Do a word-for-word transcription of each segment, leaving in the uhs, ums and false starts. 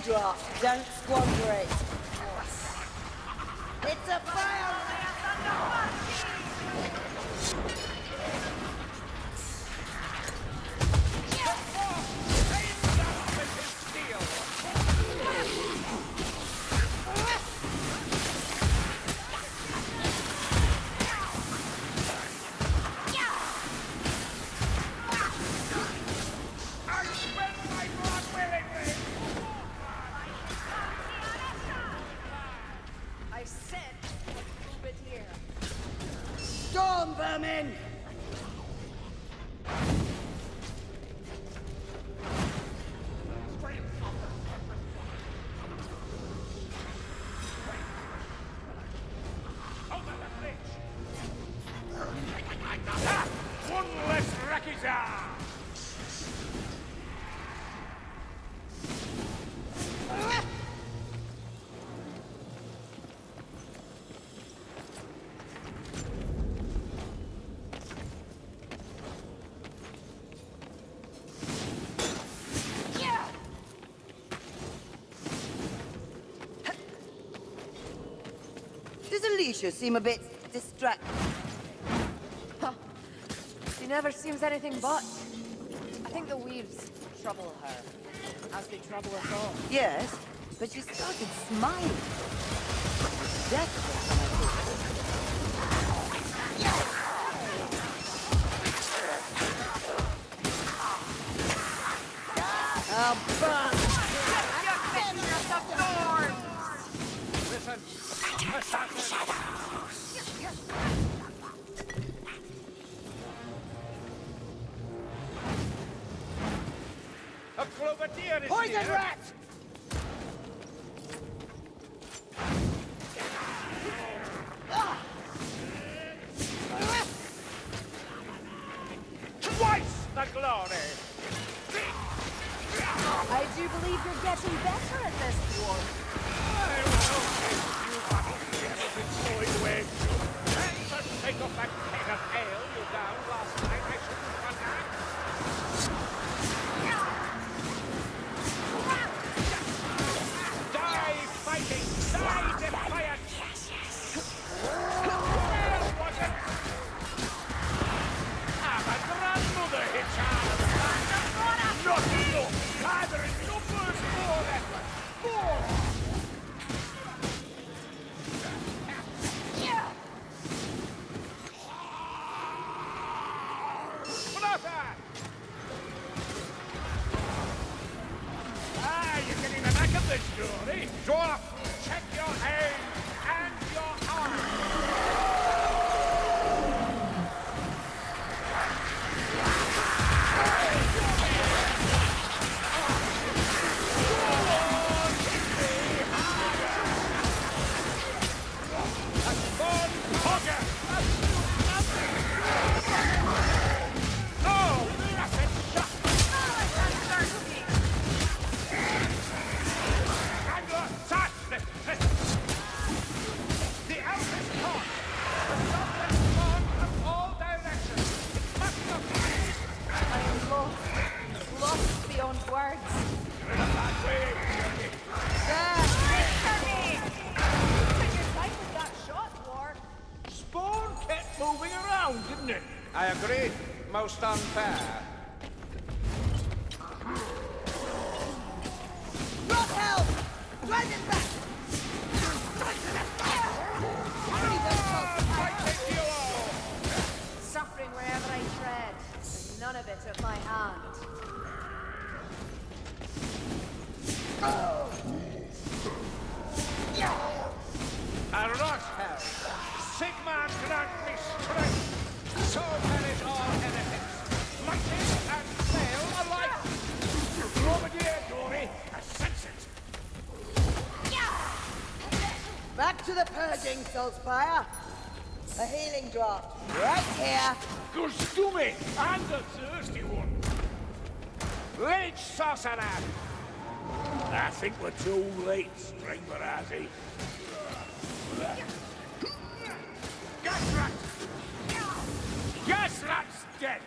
draft. Don't squander it. It's a fire! I said, move it here. Storm vermin! One less wreckage! Does Alicia seem a bit distracted? Huh. She never seems anything but. I think the weaves trouble her, as they trouble us all. Yes, but she started smiling. Desperate. I'll burn! Listen! A clovertier is Poison here! rat! Twice the glory! I do believe you're getting better at this, dwarf. I will you but it's away. Let's take off that keg of ale you downed last night. I shouldn't wonder. Die fighting! Die defiant! Yes, yes. Where was it? Ah, my grandmother hit hard. Not enough! Either in numbers more effort! More! Ah, you're getting the knack of this story. Dwarf, check your aim and your arm. I agree. Most unfair. Rock help! Drive it back! Suffering wherever I tread, and none of it at my hand. A rot hell! Sigmar grant me strength! So perish all heretics! Mighty and fail alike! Over here, Dory! I sense it! Back to the purging, Soulspire. A healing draft. Right here. Gustumi! And the thirsty one! Rage sorcerer! I think we're too late, Stringmarazi. Gasrat! Gasrat's dead!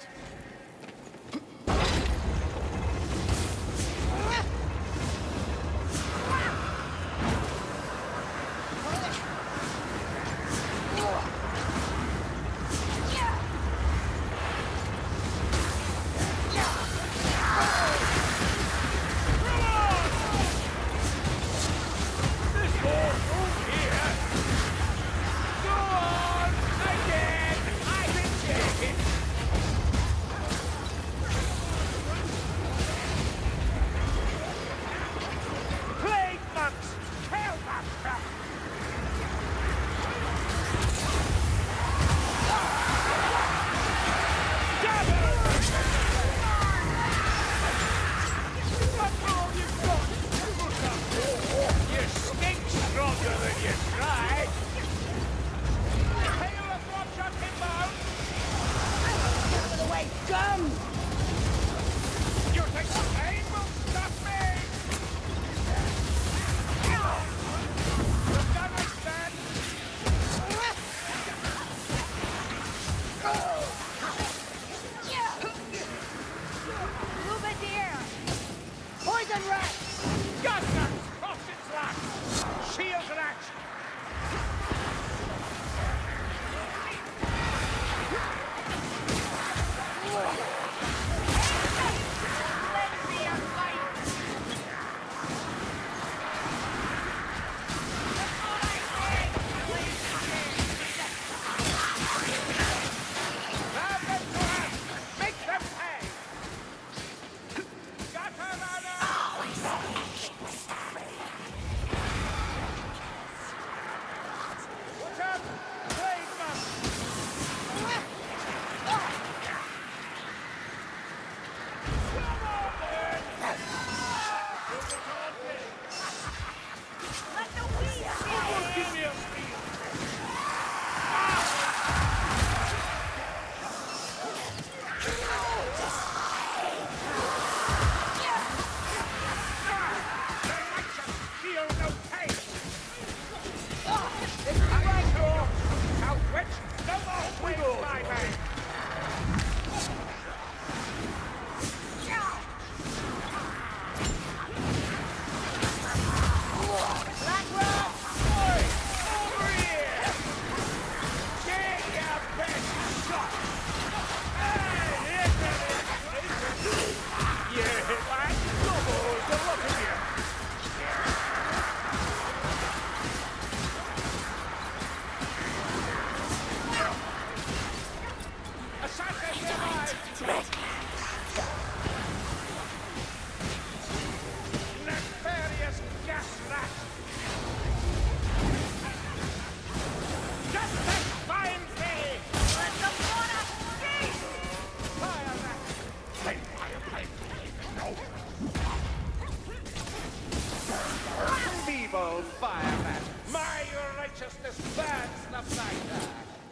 like that.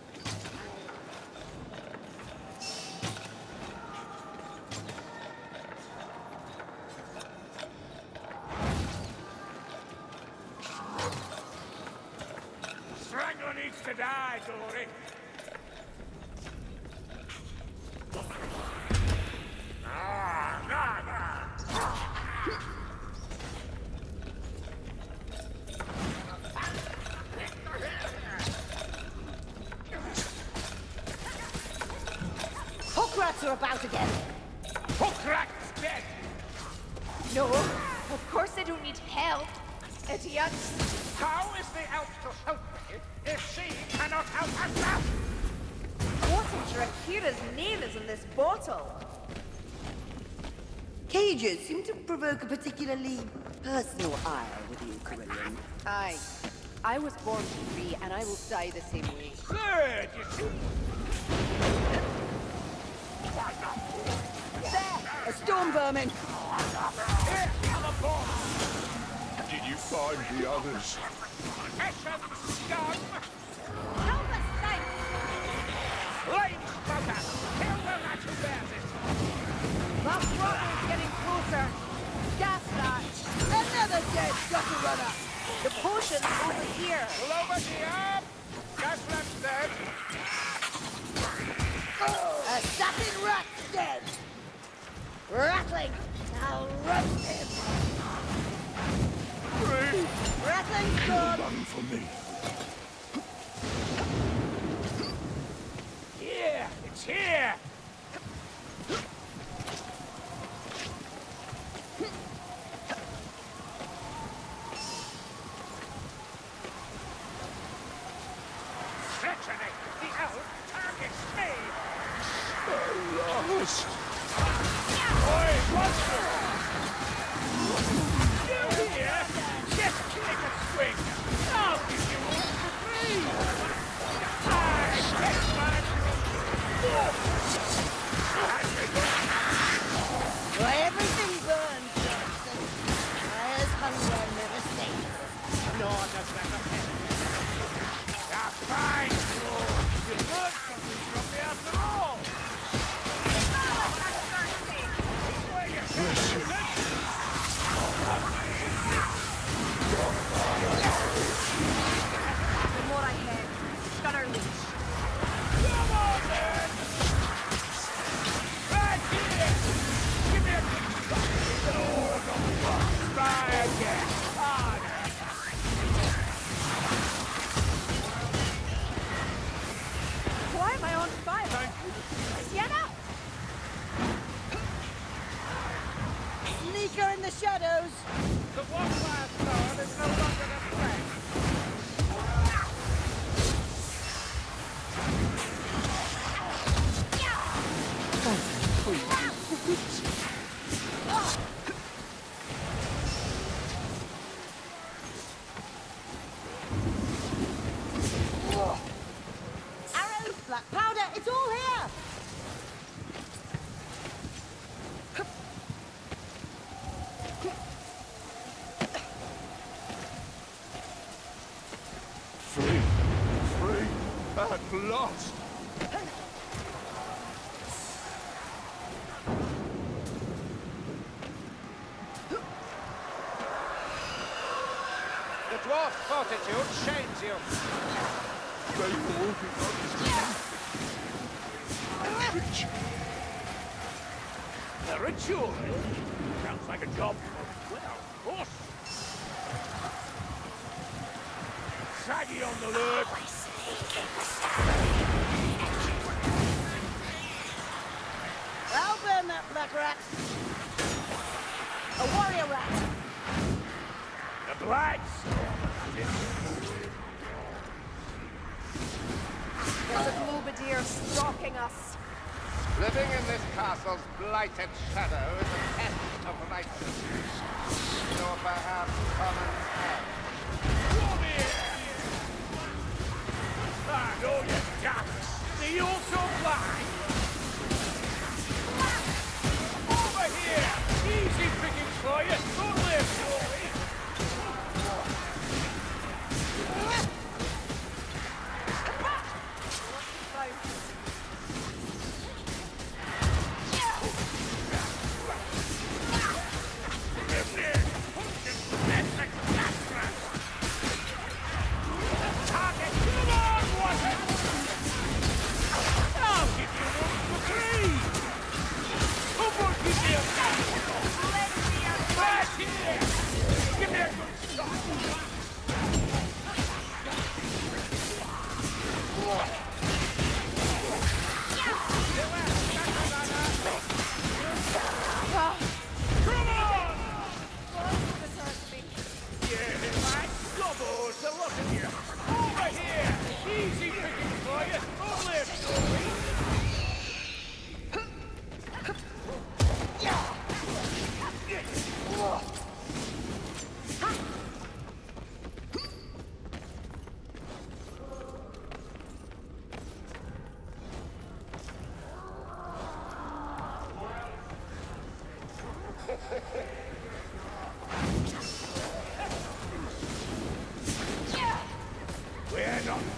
Strangler needs to die, Dory. Ah, nah, nah. Hook rats are about again. Hookrat's dead. No, of course they don't need help. Idiots. How is the elf to help me if she cannot help herself? What in Drakira's name is in this bottle? Cages seem to provoke a particularly personal ire with you, Carillion. Aye. I was born free, and I will die the same way. Good, you see. There! A storm vermin! Here, come aboard. Did you find the others? Passion, scum. Help us, Snipe! Flame smoker. Kill the rat who bears it. That trouble's getting closer. Gas that. Another dead gutter runner! The potion's over here. Pull over here. Gas rat's dead. A satin rat dead! Rattling! Now roast him! Free! Rattling's gone! Run for me. Here, it's here. Treachery! The elf targets me! Lost. Oi, monster! You here? Just take a swing! I'll give you one for free! I get mine! Why everything burns, Johnson. Fire's hunger never stays. No, that's not a pen. You're fine, Lord. You learned something from me after all. Where you The more I can. Gunner leash. Come on, then! Right here! Give me a quick shot! Try again! Harder! Why am I on fire? Thank you. Sienna? Sneaker in the shadows! The one last sword is no longer a threat. Arrows, black powder, it's all here! Free! Free! At last! The dwarf fortitude shames you. They all belong to me. The ritual. Sounds like a job for, well, horse. Saggy on the lurk. I'll burn that black rat! A warrior rat! The black storm. There's a Globadier stalking us. Living in this castle's blighted shadow is a test of righteousness. Or perhaps common sense. Come here! And all your ducks, do you also fly? Over here! Easy pickings for you! Don't live, Dory!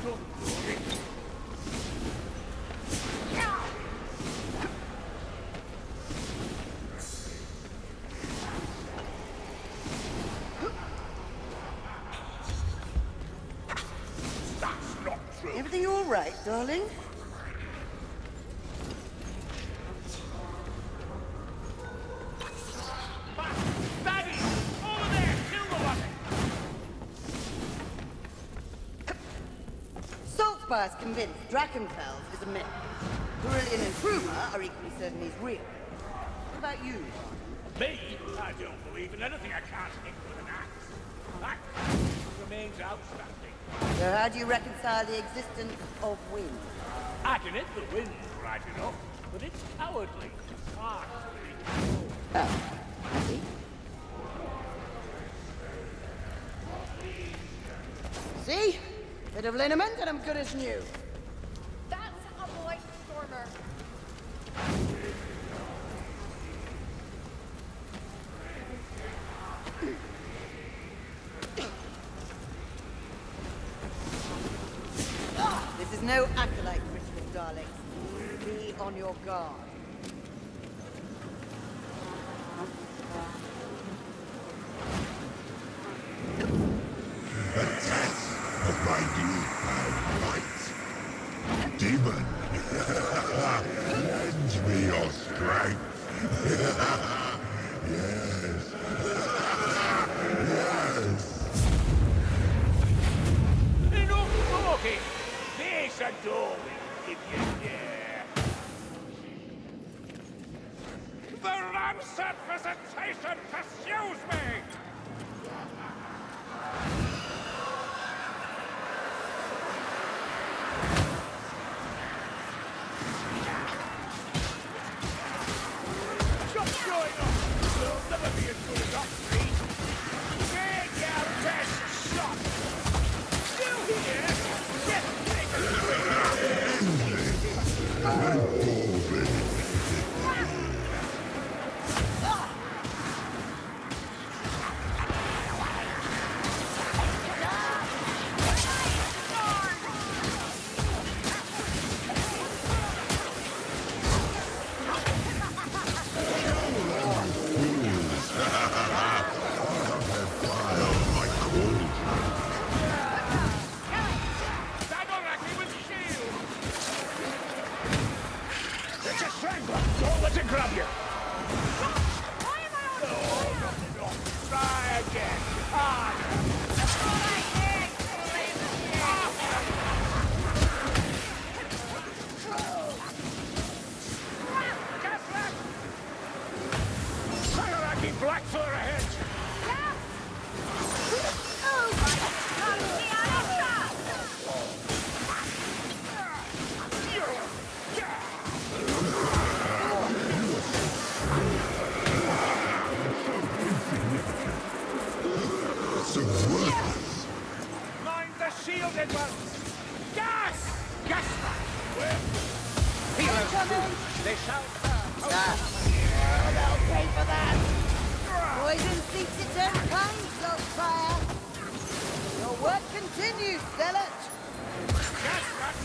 done, Rory. That's not true. Everything all right, darling? Daddy! Over there! Kill the one! Saltspire's convinced Drachenfels is a myth. Brilliant and Kruger are equally certain he's real. What about you? Me? I don't believe in anything I can't hit with an axe. That remains outstanding. So how do you reconcile the existence of wind? I can hit the wind right enough, but it's cowardly. Hard to Oh, I see. See? Bit of liniment and I'm good as new. That's a Blight Stormer. This is no acolyte ritual, darling. Be on your guard. Of my newfound light. Demon, lend me your strength. Yes. Yes. Enough talking! There's a doorway, if you dare. The Ransett visitation pursues me! Just join us! We'll never be as good as us three! Take your best shot! You here? Get Sagaraki with shield! It's a strangler! Don't let it grab you! Why am I on Oh, not enough! Try again! Harder! That's what I think! Sagaraki Blackfur ahead! Oh my God! So worthless. Mind the shielded ones! Gas! Gas! Where? Healers! They shall serve! Ah. Oh, they'll pay for that. Poison seeks its own kind, Saltspire. Your work continues, Zealot. Gas!